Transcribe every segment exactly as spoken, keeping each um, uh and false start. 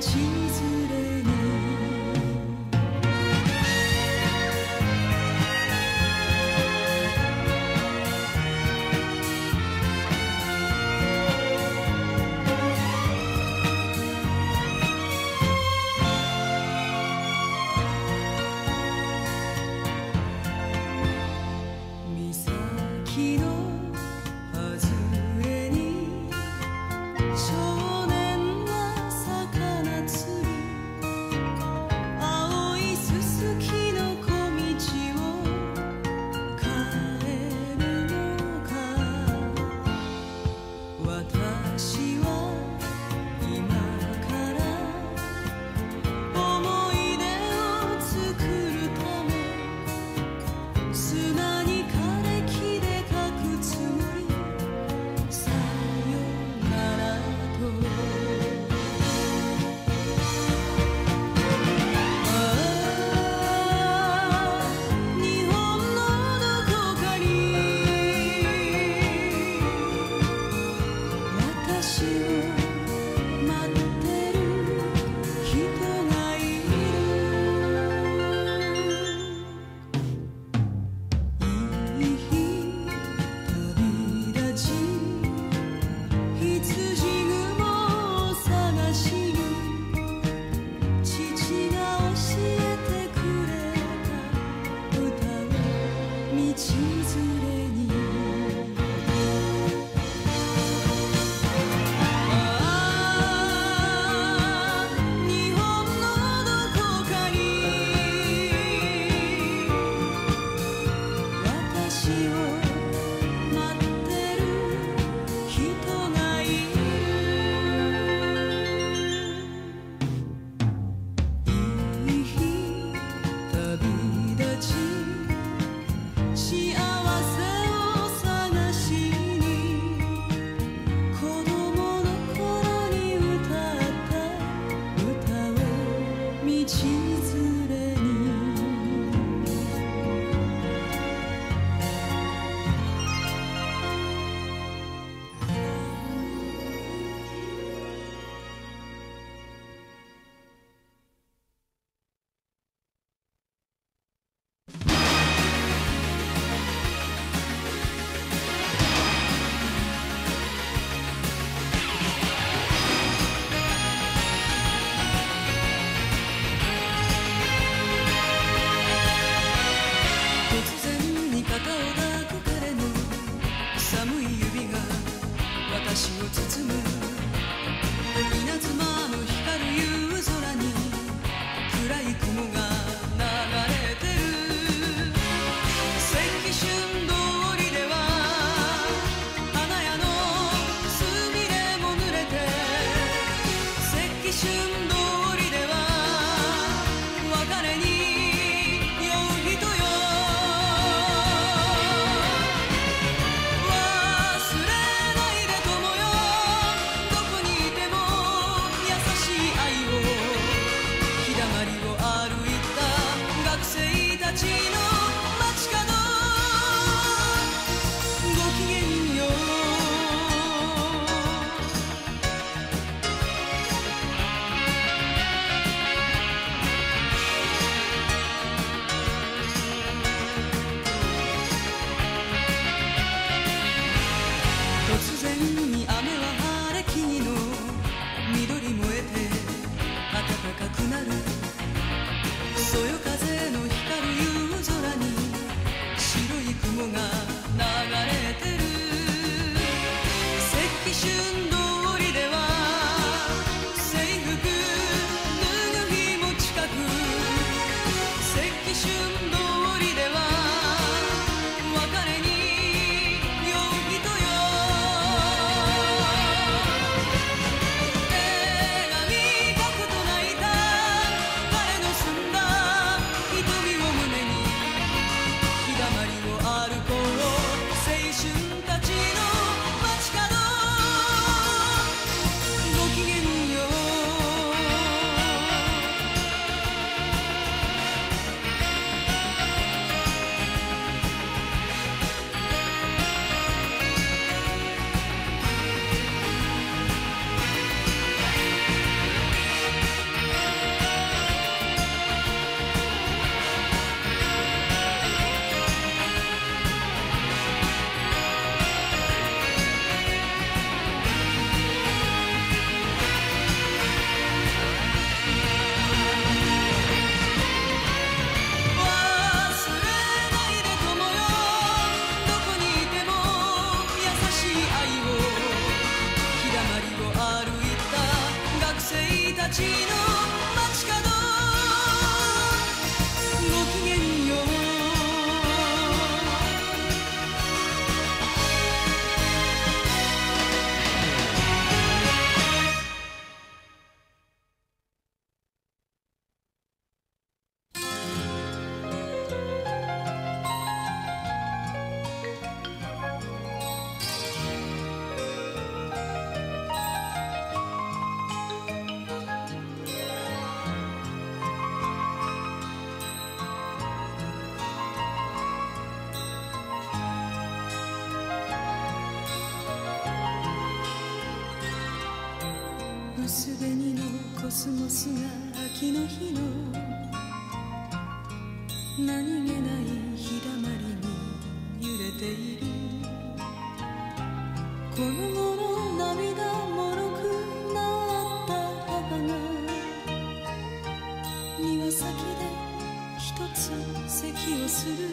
少年は魚釣り薄紅のコスモスが秋の日の何気ない日だまりに揺れている。この頃涙もろくなった母が庭先で一つ咳をする。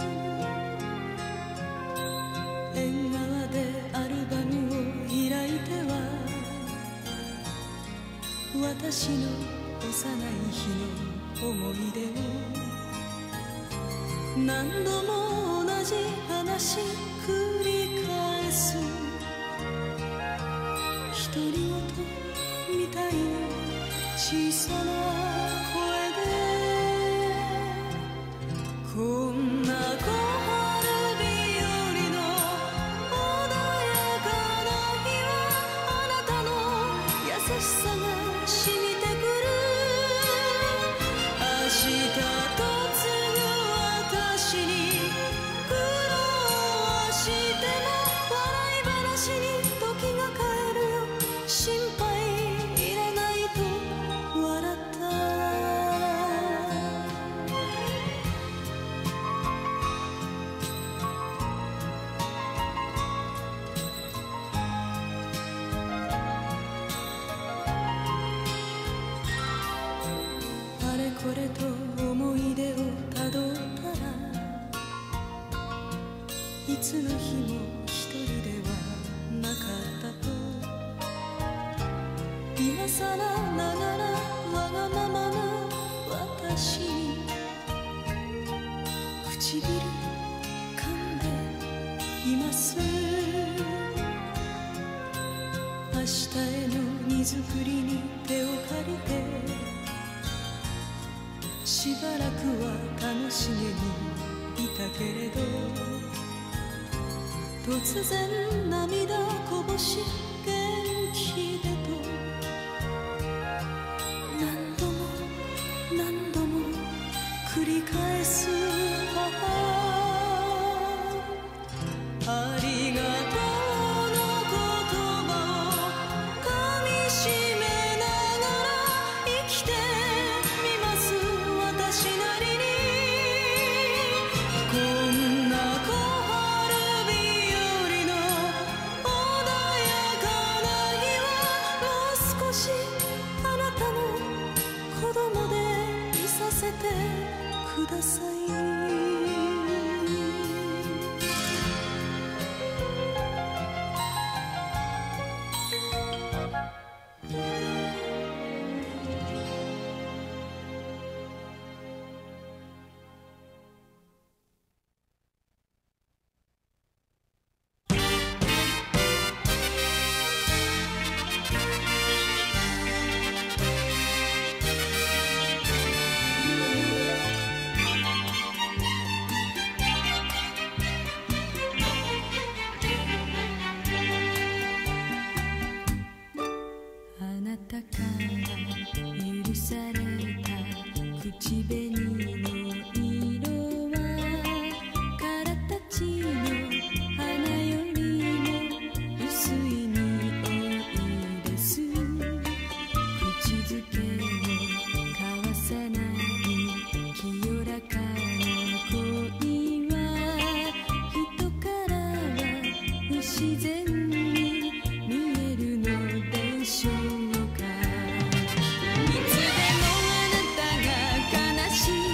縁側でアルバムを開いては私の幼い日の思い出を何度も同じ話繰り返す。独り言みたいに小さな声でこんな小春日和の穏やかな日はあなたの優しさが染みてくる。明日と継ぐ私に苦労しても笑い話に時が帰るよ。心配いらないと笑った。あれこれと思い出をたどったらいつの日も一人ではなかったと。今さらながらわがままな私に唇噛んでいます。明日への荷造りに手を借りてしばらくは楽しげにいたけれど突然涙こぼし元気でと何度も何度も繰り返す母。ありがとうの言葉をかみしめながら生きてみます私なりに。こんな小春日和の穏やかな日はもう少しあなたの子供でいさせてください。あなたから許された口紅の色はからたちの花よりも薄い匂いです。口づけを交わさない清らかな恋は人からは不自然に見えるのでしょうか。いつでもあなたが悲しい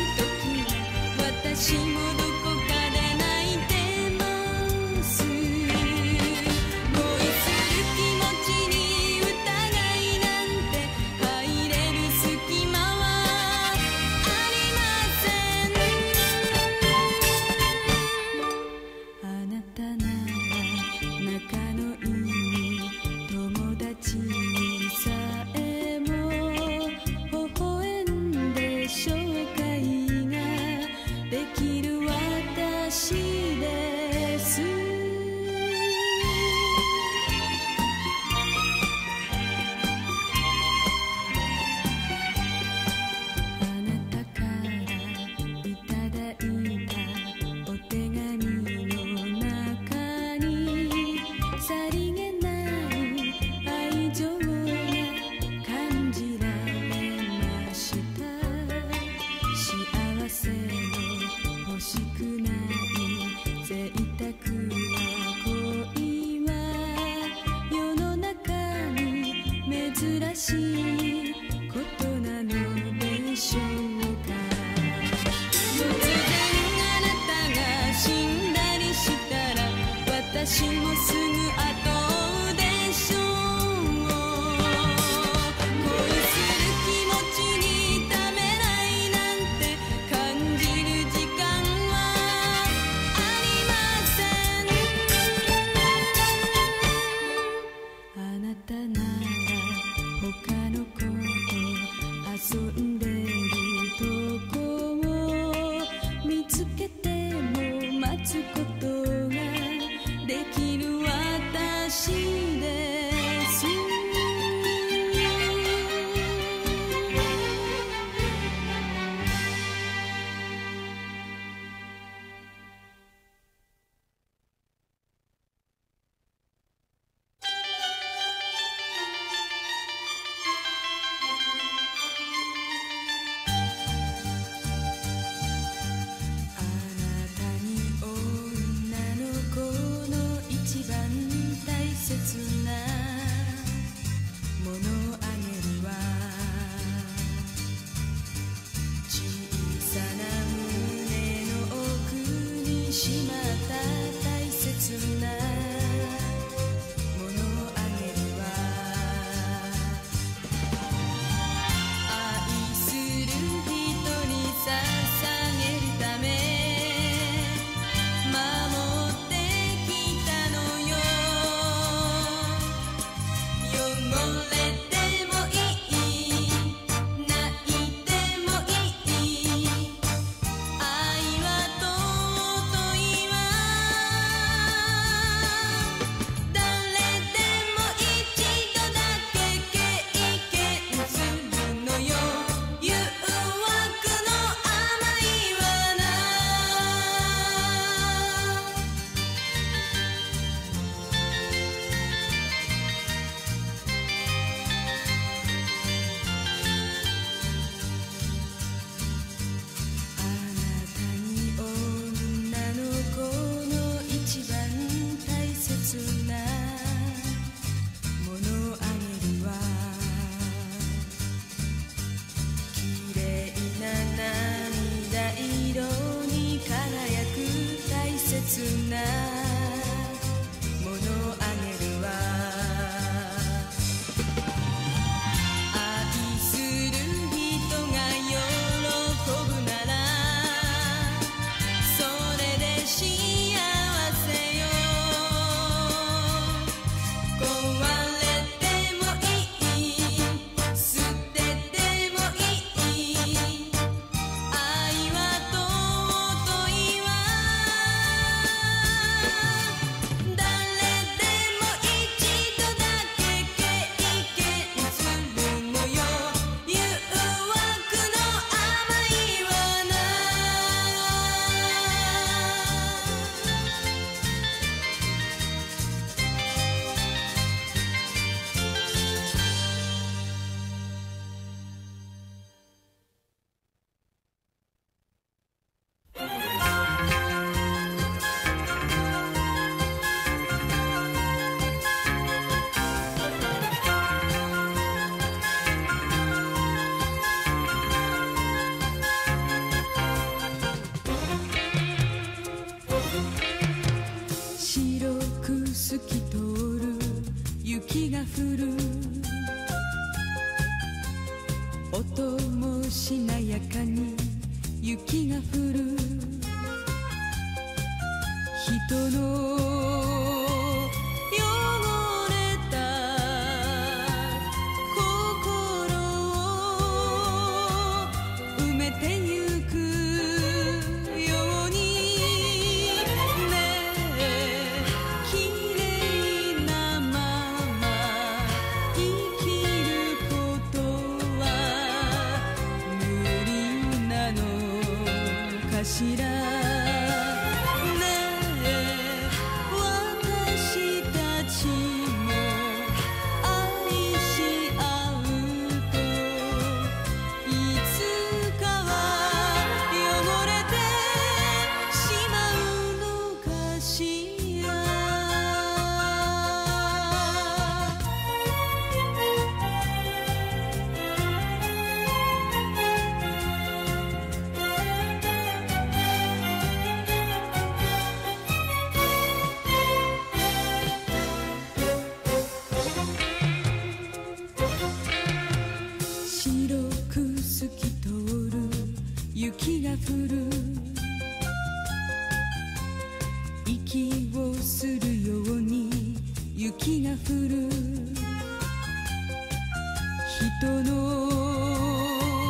遊んでるとこを見つけても待つことができる私です透き通る雪が降る音もしなやかに雪が降る人の汚れた心を埋めてゆくように知らねえ私たちも愛し合うといつかは汚れてしまうのかしら雪が降る息をするように雪が降る人の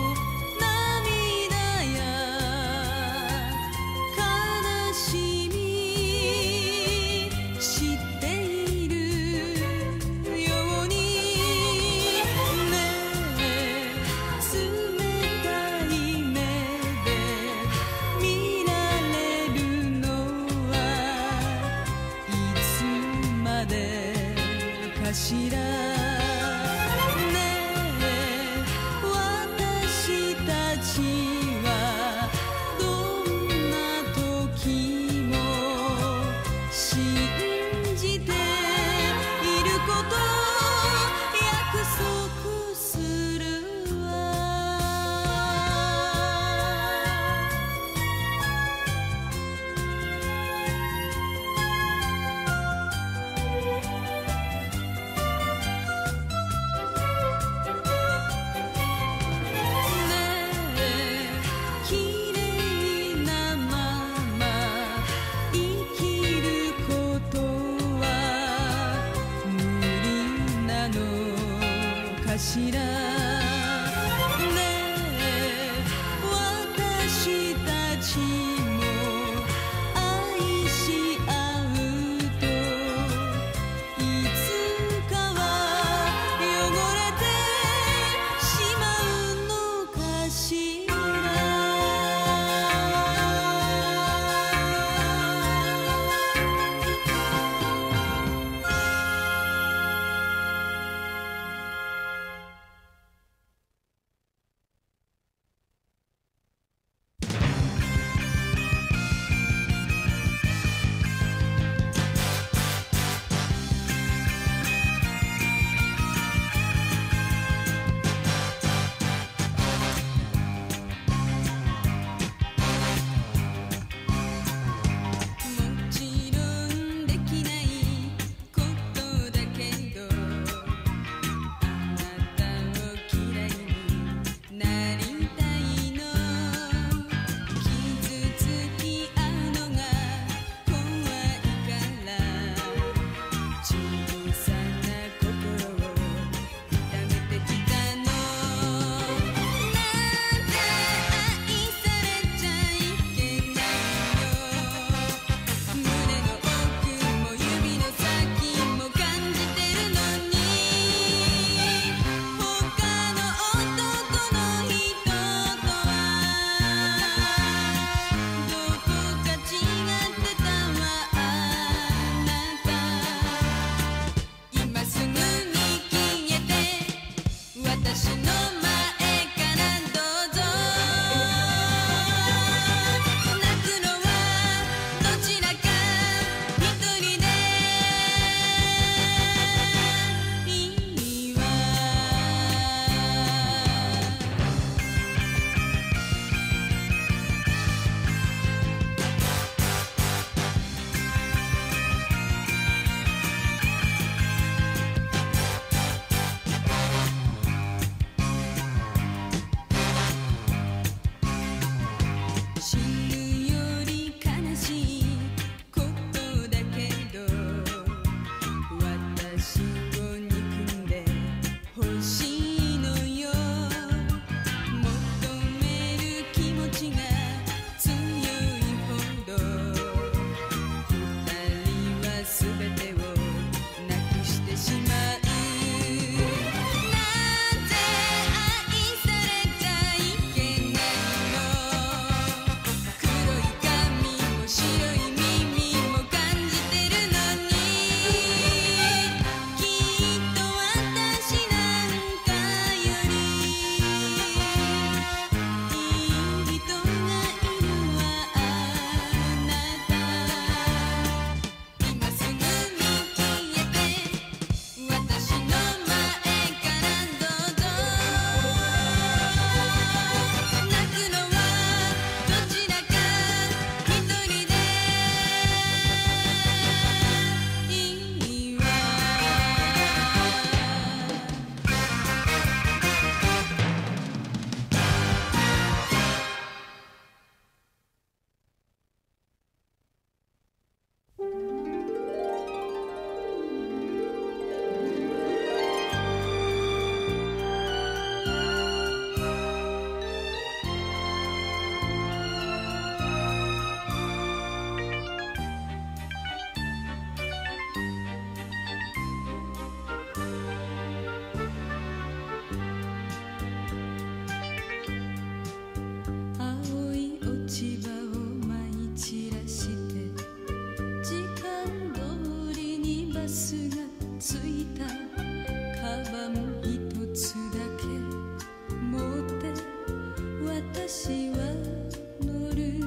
私は乗る。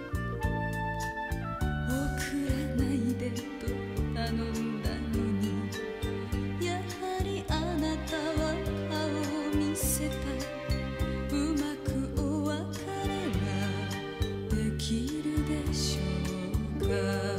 送らないでと頼んだのに、やはりあなたは顔を見せた。うまくお別れができるでしょうか。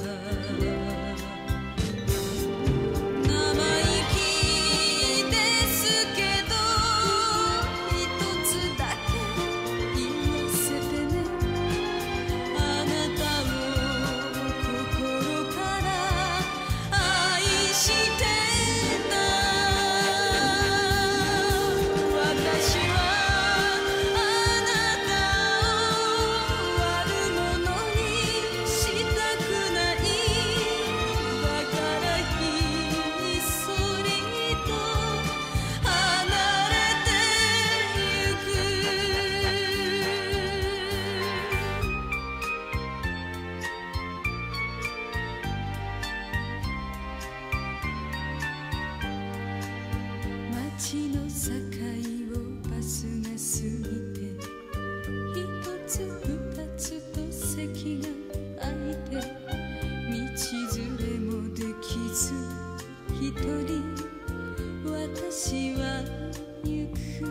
街の境をバスが過ぎて、一つ二つと席が空いて、道連れもできず一人私は行く。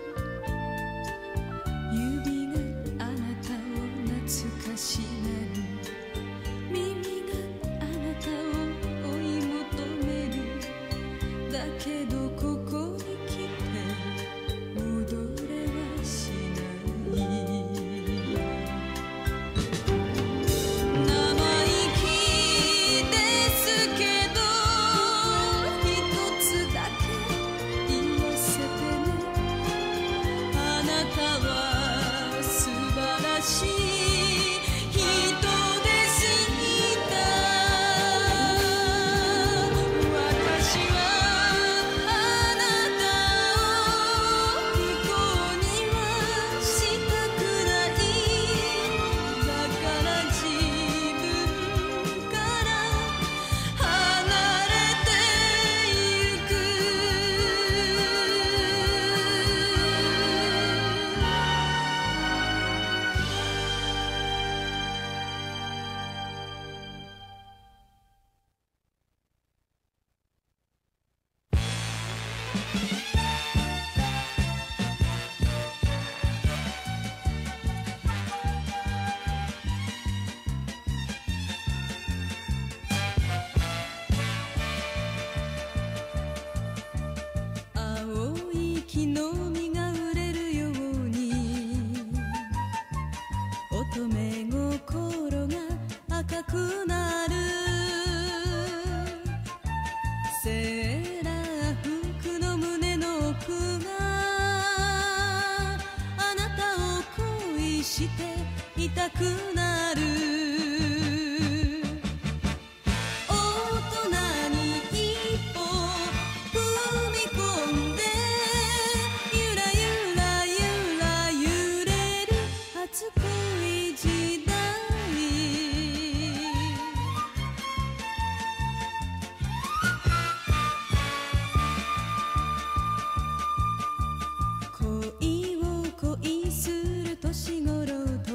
指があなたを懐かしがる、耳があなたを追い求める。だけどここに来て戻れはしない。生意気ですけど一つだけ言わせてね。あなたは素晴らしい人でした。私は青い木の実が売れるように、乙女心が赤くなる。セーラー服の胸の奥があなたを恋していたくなる。恋を恋する年頃と、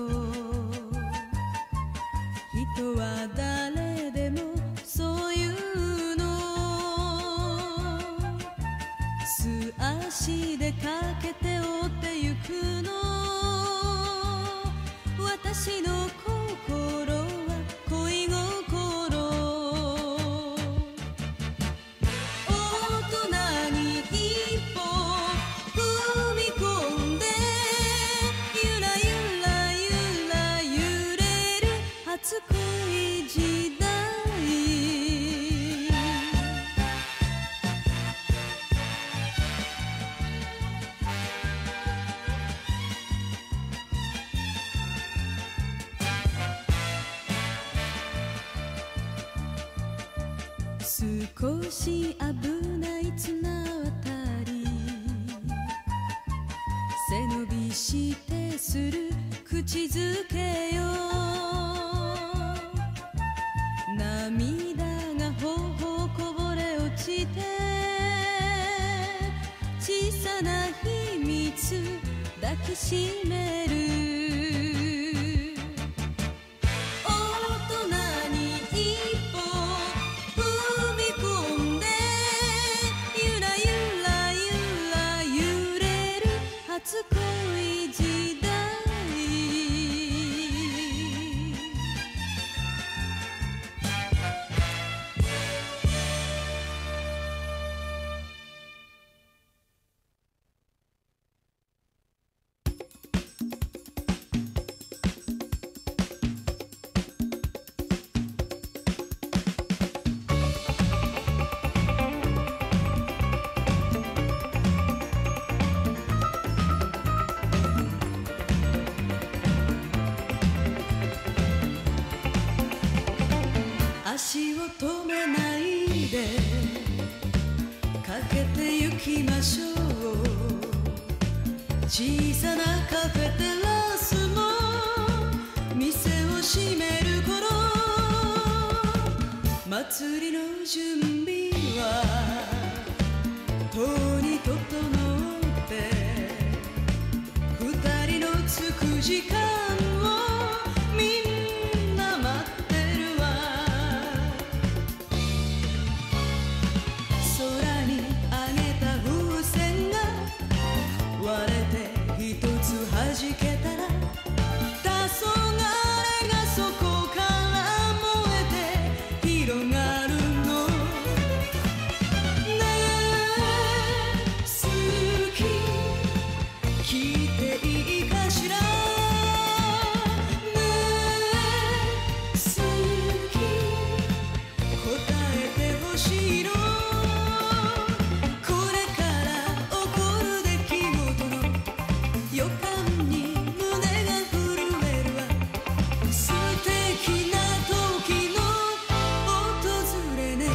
人は誰でもそういうの。素足で駆けて追ってゆくの。私の心は恋心。大人に一歩踏み込んで、ゆらゆらゆら揺れる初恋時代。少し危ない綱渡り、背伸びしてする口づけよ。涙が頬こぼれ落ちて、小さな秘密抱きしめる。 時代足を止めないでかけてゆきましょう。小さなカフェテラスも店を閉める頃、祭りの準備はとうに整って二人のつく時間をみんな待ってるわ。空に上げた風船が割れて一つ弾けたら、黄昏がそこから燃えて広がるの。ねえ好き聞いていいかしら。ねえ好き答えてほしいの。これから起こる出来事の予感に胸が震えるわ。素敵な時の訪れね。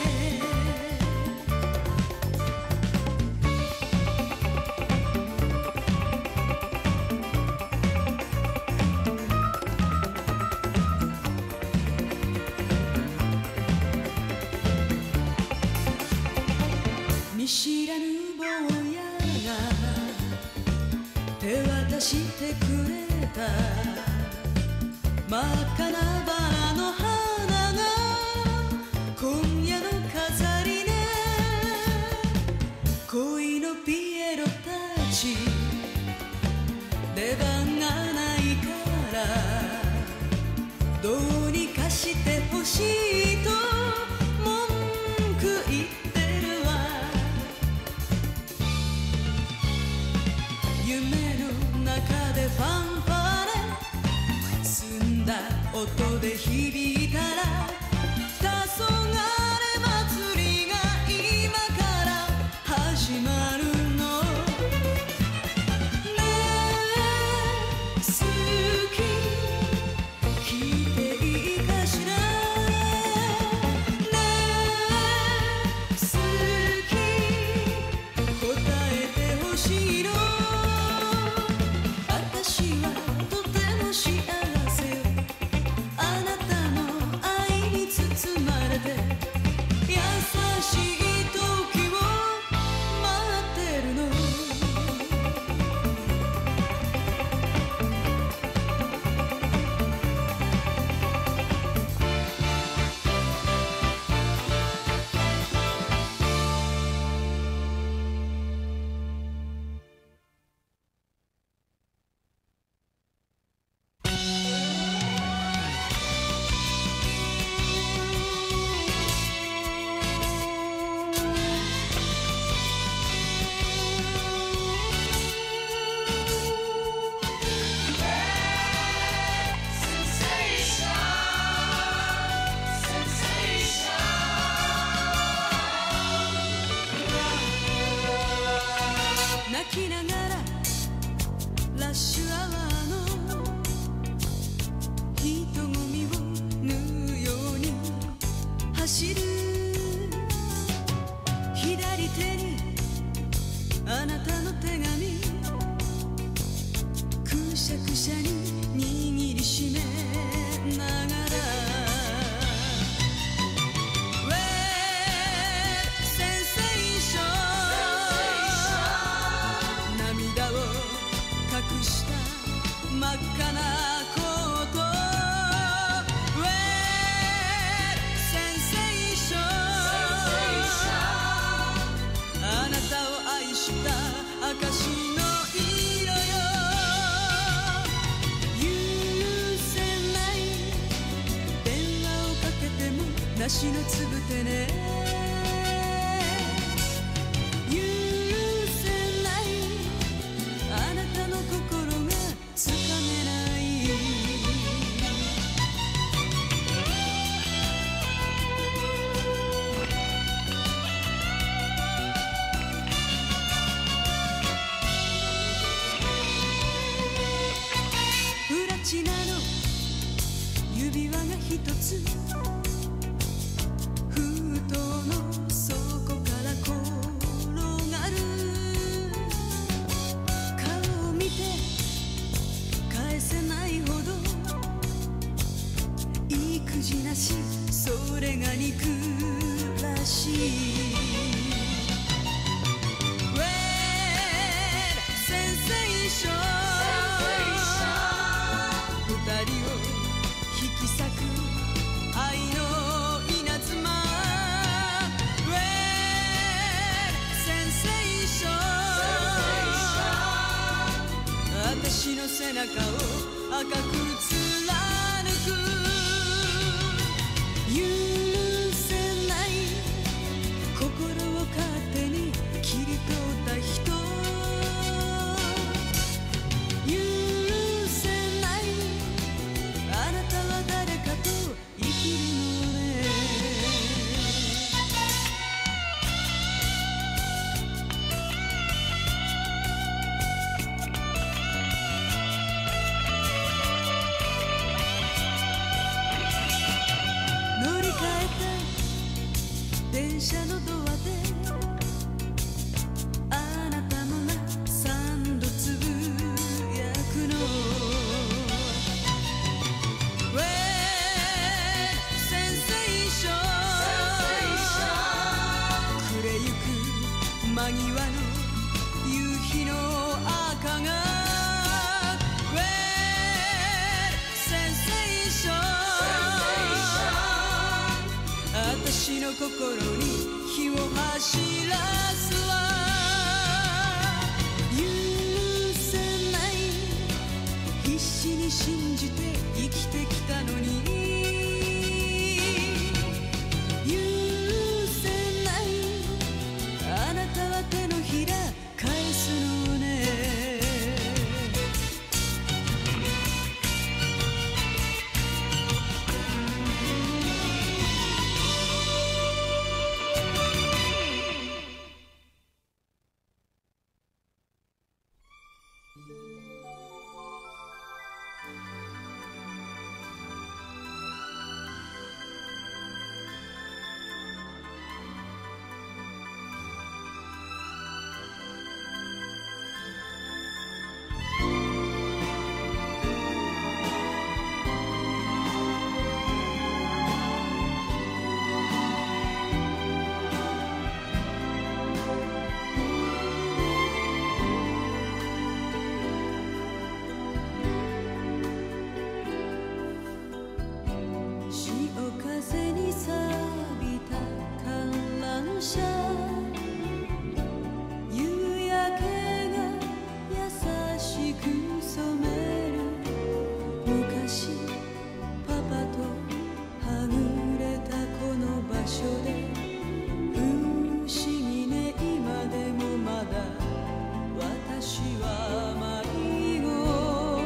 見知らぬ坊やが手渡してくれた真っ赤なバラの花が今夜の飾りね。恋のピエロたち出番がないからどうにかしてほしいと文句言ってるわ。夢の中でファンファーレ澄んだ音で響いたら、黄昏祭りが今から始まるの。ねえ好き聞いていいかしら。ねえ好き答えてほしいの。私はとても幸せよ。あなたの愛に包まれて優しい時を待ってるの。泣きながらラッシュアワーの人混みを縫うように走る。左手にあなたの手紙くしゃくしゃに握りしめながら、隠した真っ赤なコート Red Sensation あなたを愛した証の色よ。 梨のつぶてね許せないあなたの心がつかめないプラチナの指輪が一つ封筒の底から転がる顔を見て返せないほど意地なしそれが憎らしい Well, sensation 二人を引き裂く愛の稲妻 Well, sensation 私の背中を赤く貫く許せない心を勝手に切り取った人許せないあなたは誰かと生きるのね乗り換えた電車のドアであなたの名三度つぶやくの Well, sensation 暮れゆく間際の夕日の赤が Well, sensation 私の心に火を走らすわ許せない必死に信じて生きてきたのに許せないあなたは手のひら返すのね潮風に錆びた観覧車夕焼けが優しく染める昔パパとはぐれたこの場所で不思議ね今でもまだ私は迷子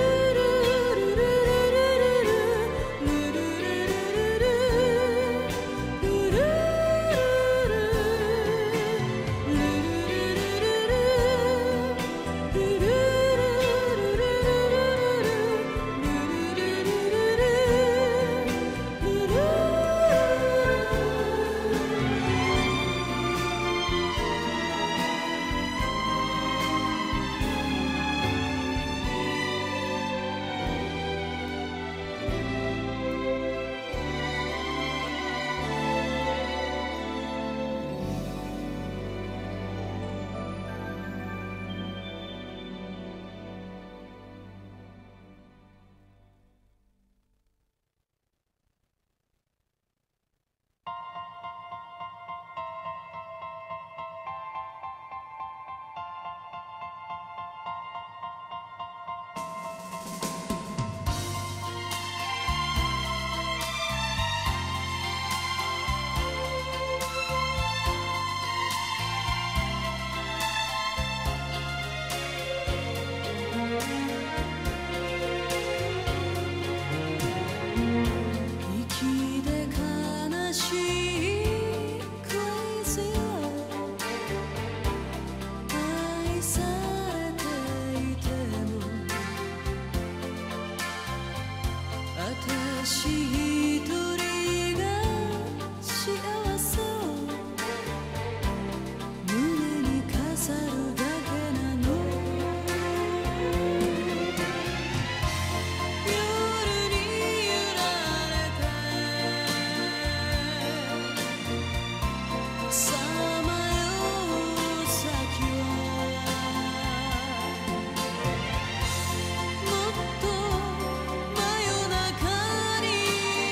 「もっと真夜中に」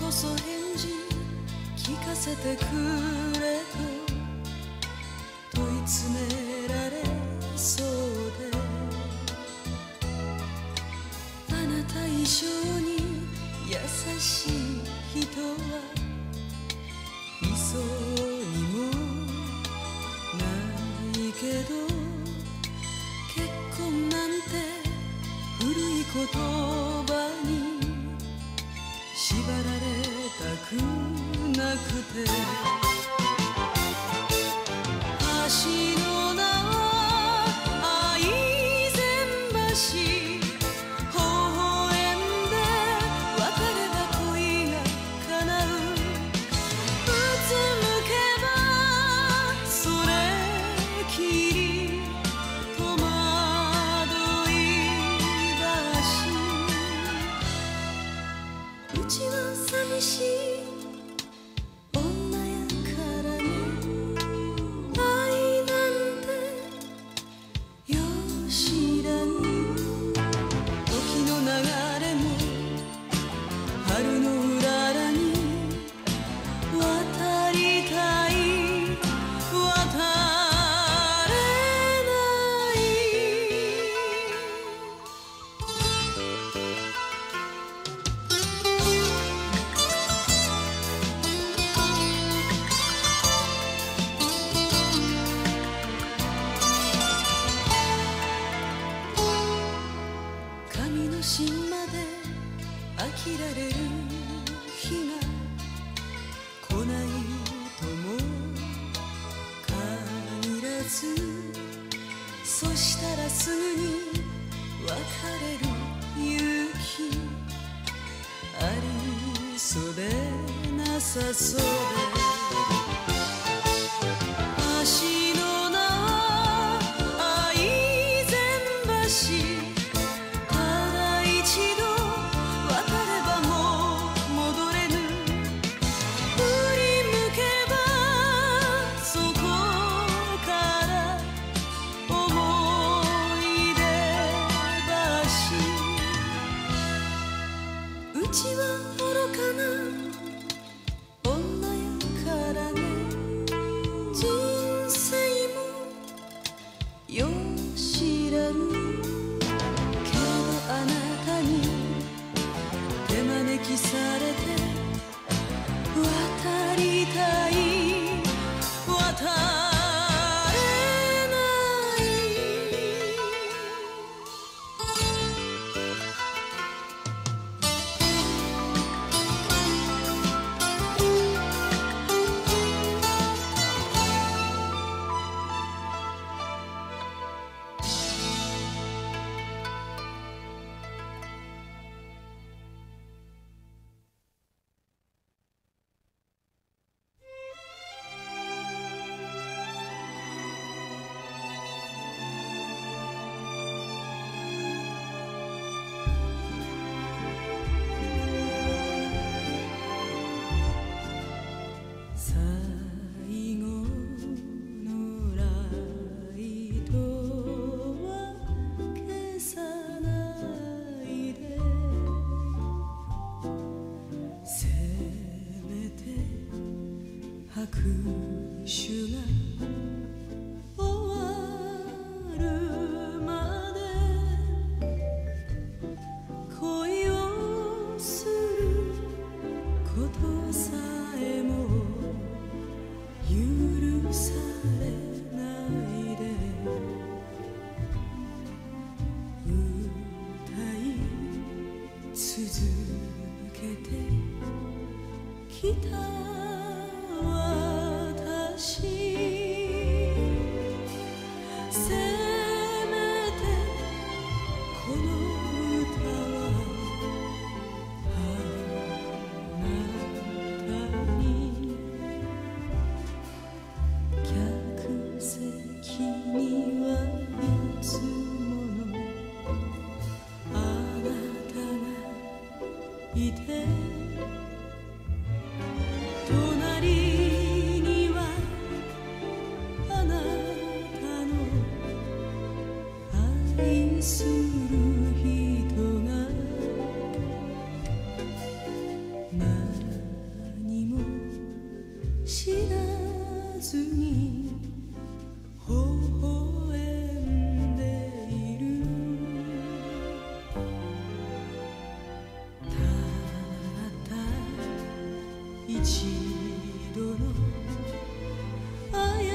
こそ返事聞かせてくれと問い詰められそうで、あなた以上に優しい人はいそうにもないけど、結婚なんて古い言葉に縛られたくなくて、橋の名は愛染橋、微笑んで渡れば恋が叶う、うつむけばそれきり戸惑い橋、うちは寂しい女やからね、愛なんてよう知らぬ、時の流れも春のうららに渡りたい、渡れない。神の芯まで飽きられる日が来ないとも限らず、そしたらすぐに別れる勇気ありそうでなさそうで、橋の名は愛染橋、うちは愚かな女やからね、人生もよう知らぬけど、あなたに手招きされて渡りたい、渡れない。最後のライトは消さないで、せめて拍手が終わるまで恋をすることさえも許されないで、歌い続けてきた私、せめてこの歌はあなたに、客席にはいつものあなたがいて、隣にはあなたの愛する人が並一度の過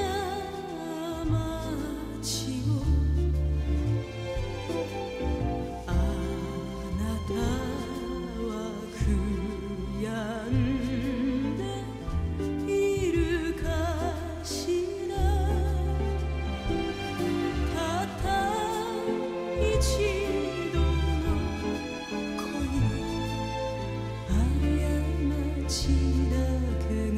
ちをあなたは悔やんでいるかしら。たった一度の恋の過ちだけが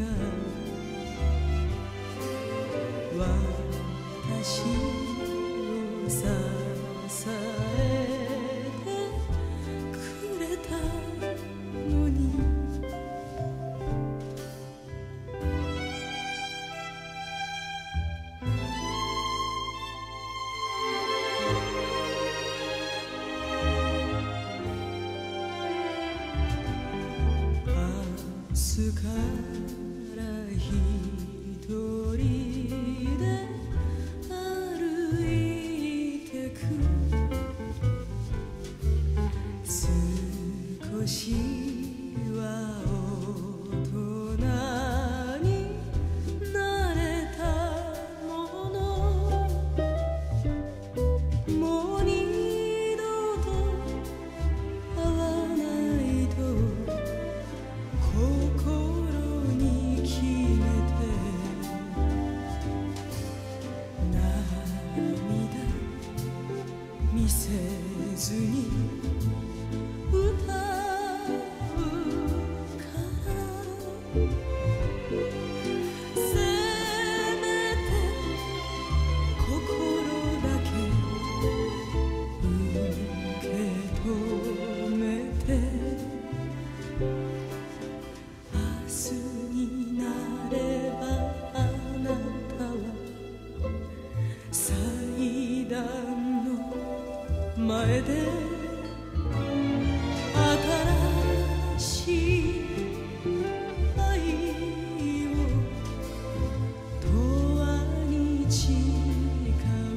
私を支えてくれたのに。明日から一人で歩いてく。少しは大人になれたもの。もう二度と会わないと心に決めて。涙見せずに歌うからせめて心だけ受け止めて。明日になればあなたは祭壇の前で新しい愛を永遠に誓う。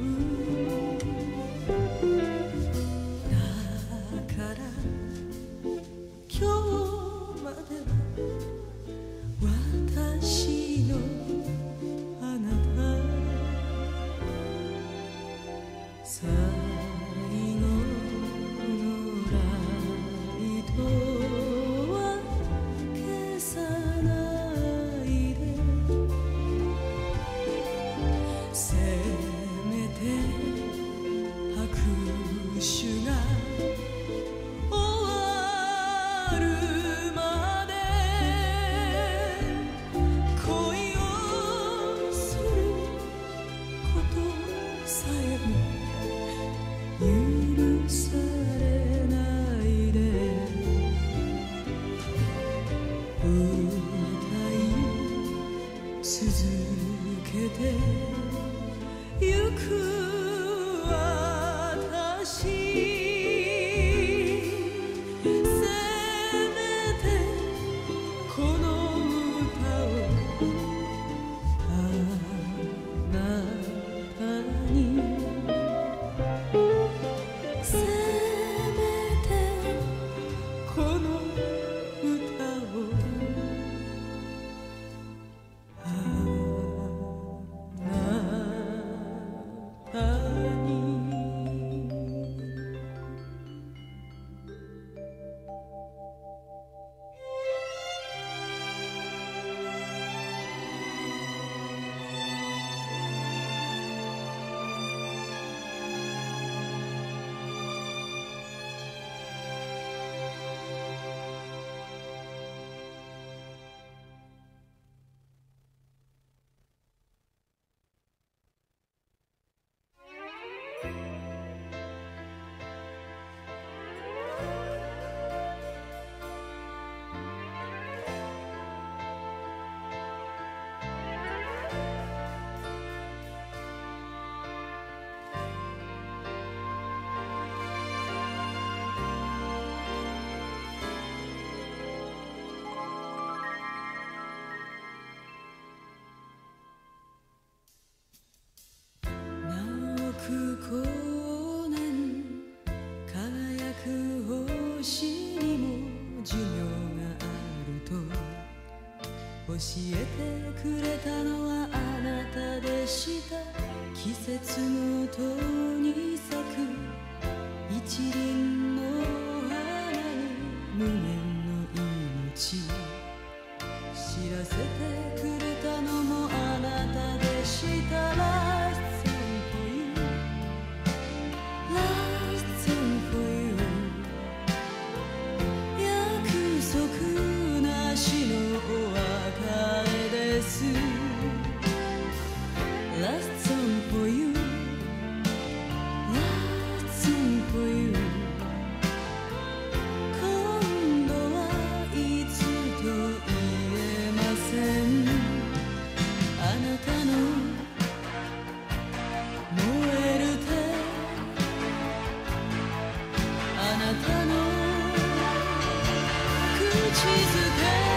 だから今日までは私のあなた最後のライトは消さないで。せめて拍手が終わるまでえてくれたのはあなたでした。季節ごとに咲く一輪の花に無限の命知らせてくれたのもあなたでした。 Last song for you Last song for you 約束なしのお別れです。 Last song for you Last song for you 今度はいつと言えません。あなたの燃える手あなたの口づけ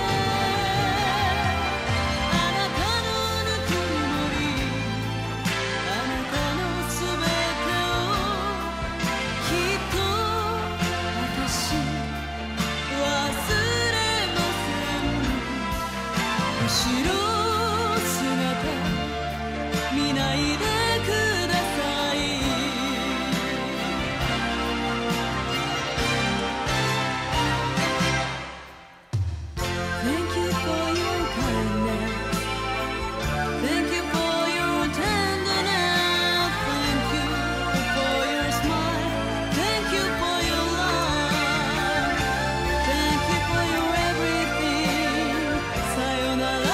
後ろ姿見ないでください。 Thank you for your kindness Thank you for your tenderness Thank you for your smile Thank you for your love Thank you for your everything さよなら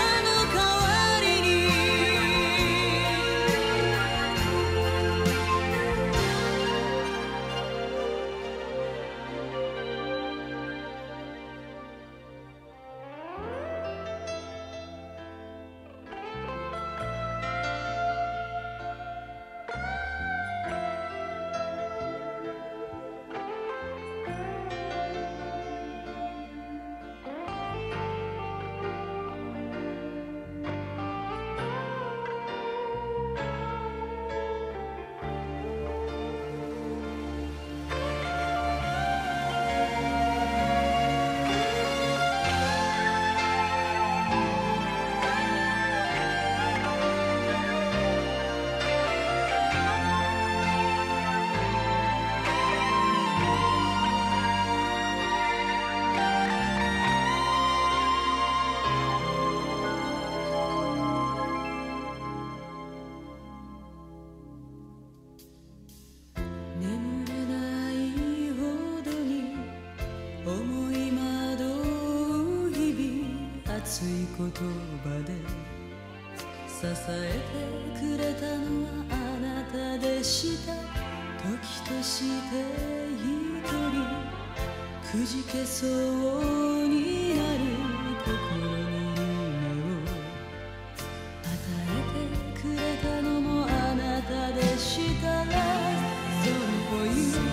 思い惑う日々熱い言葉で支えてくれたのはあなたでした。時として一人くじけそうになる心の夢を与えてくれたのもあなたでした。 Last song for you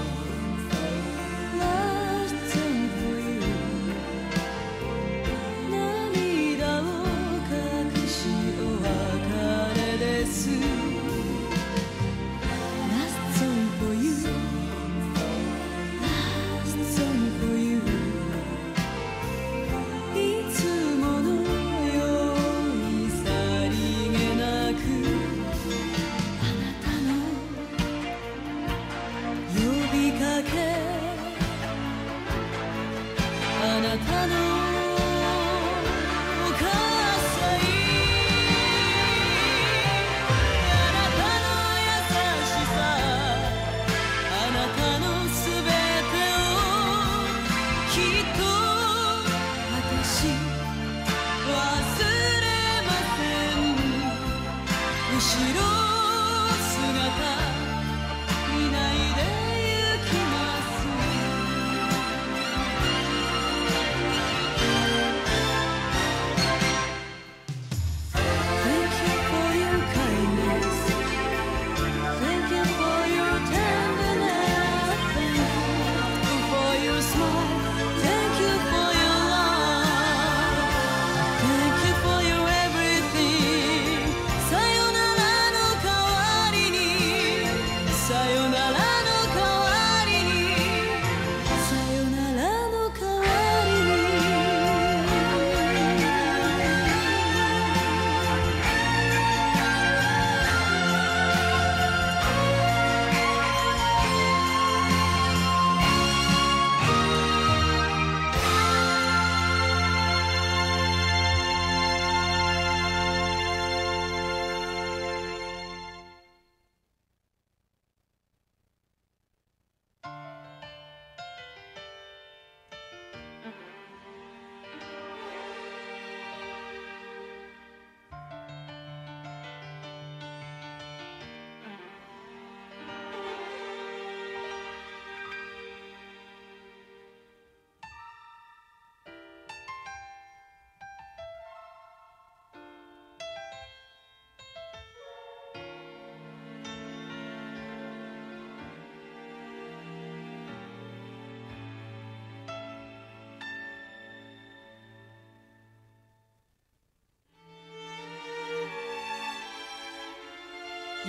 あなたのお母さんあなたの優しさあなたのすべてをきっと私忘れません。後ろ姿見ないで行きます。Thank you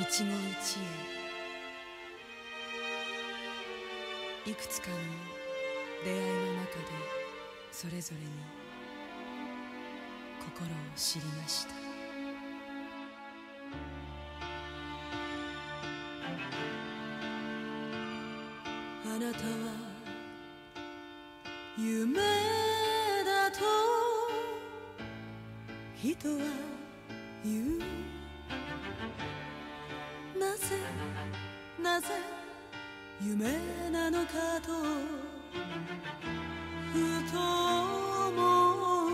一期一会いくつかの出会いの中でそれぞれに心を知りました。あなたは夢だと人は言う。なぜなぜ夢なのかとふと思う。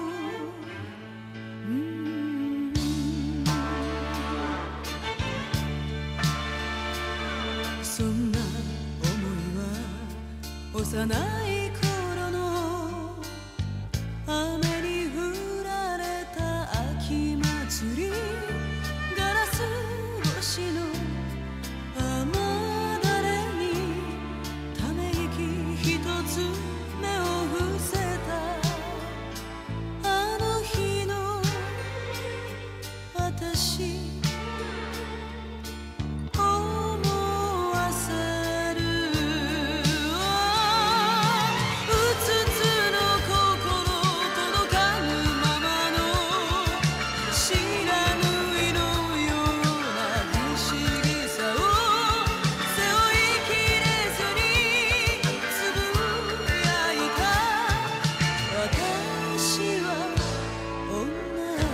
うんそんな思いは幼い頃の雨に降られた秋祭り、ガラス越しの雨だれにため息一つ目を伏せたあの日の私思わせる。うつつの心届かぬままの知らぬいのような不思議さを背負いきれずにつぶやいた私は女。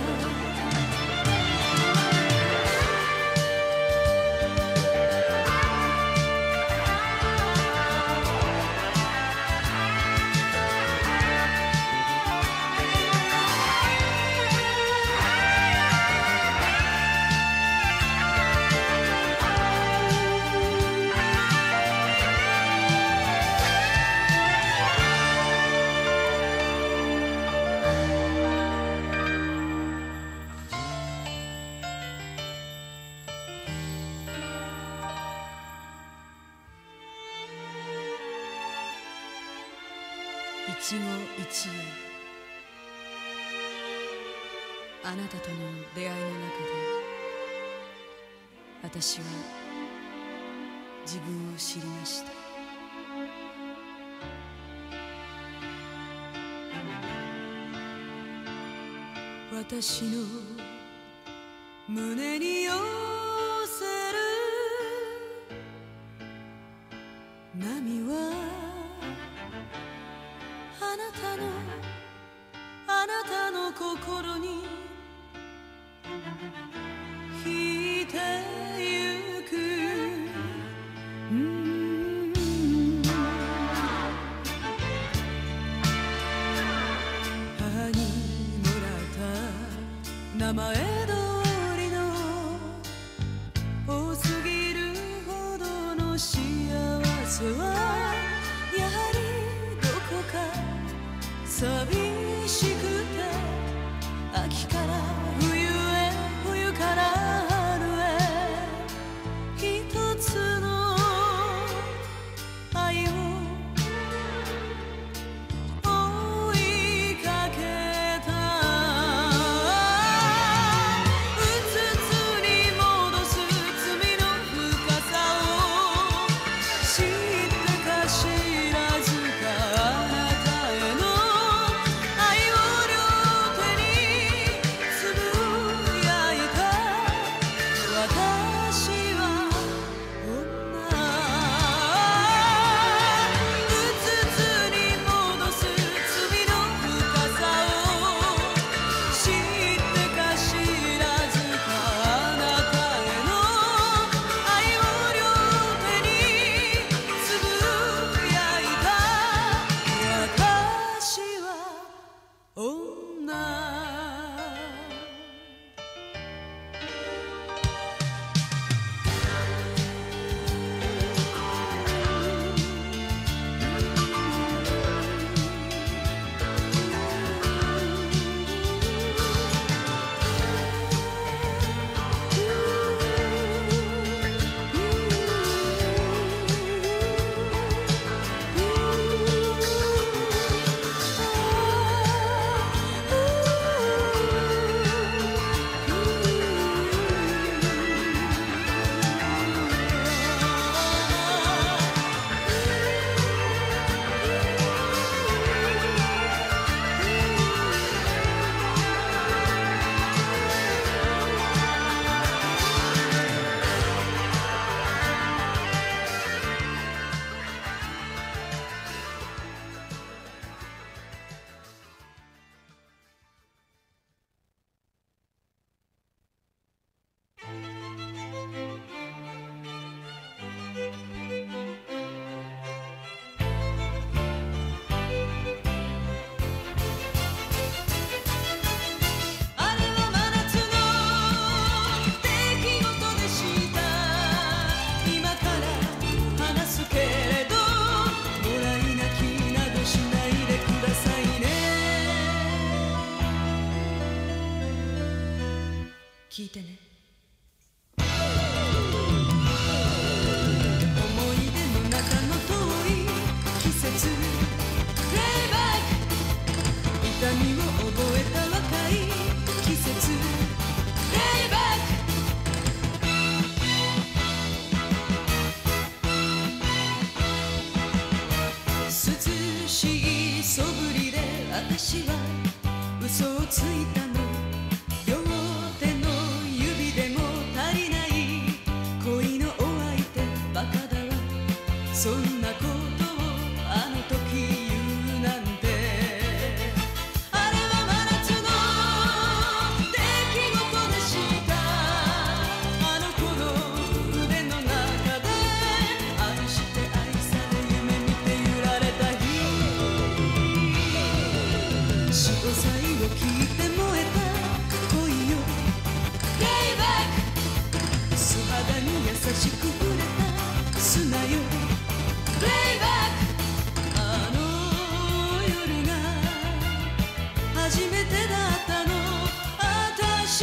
一期一会あなたとの出会いの中で私は自分を知りました。私の胸に寄せる波はあなたのあなたの心に引いてゆく。うん母にもらった名前通りの多すぎるほどの幸せはやはり寂しくて秋から冬へ冬から春へ一つの愛を追いかけた。うつつに戻す罪の深さを知ってか知らずかあなたへの聞いてね。 思い出の中の遠い季節、プレイバック、痛みを覚えた若い季節、プレイバック、涼しいそぶりで私は嘘をついたの。両手の指でも足りない恋のお相手バカだわ。そんなことをあの時言うなんて。あれは真夏の出来事でした。あの子の腕の中で愛して愛され夢見て揺られた日、潮騒を聞いて燃えた恋よ、プレイバック、素肌に優しく触れた砂よ、プレイバック、あの夜が初めてだったの私。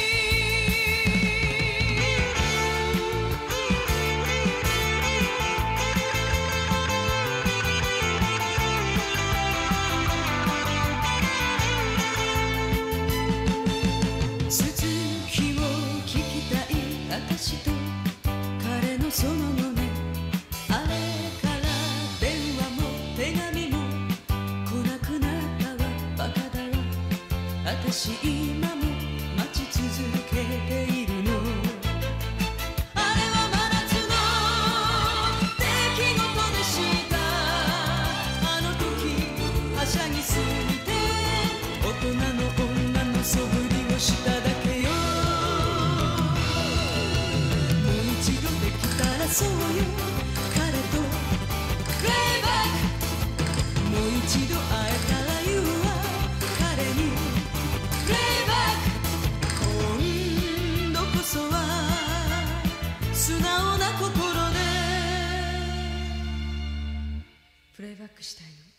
続きを聞きたい私と彼のその後ね。あれから電話も手紙も来なくなったわ、バカだわ。私今も待ち続けているの。あれは真夏の出来事でした。あの時はしゃぎすぎて大人の女のそぶりをしただけよ。もう一度できたらそうよ、彼とプレイバック。もう一度会えたら言うわ、彼にプレイバック。今度こそは素直な心でプレイバックしたいの。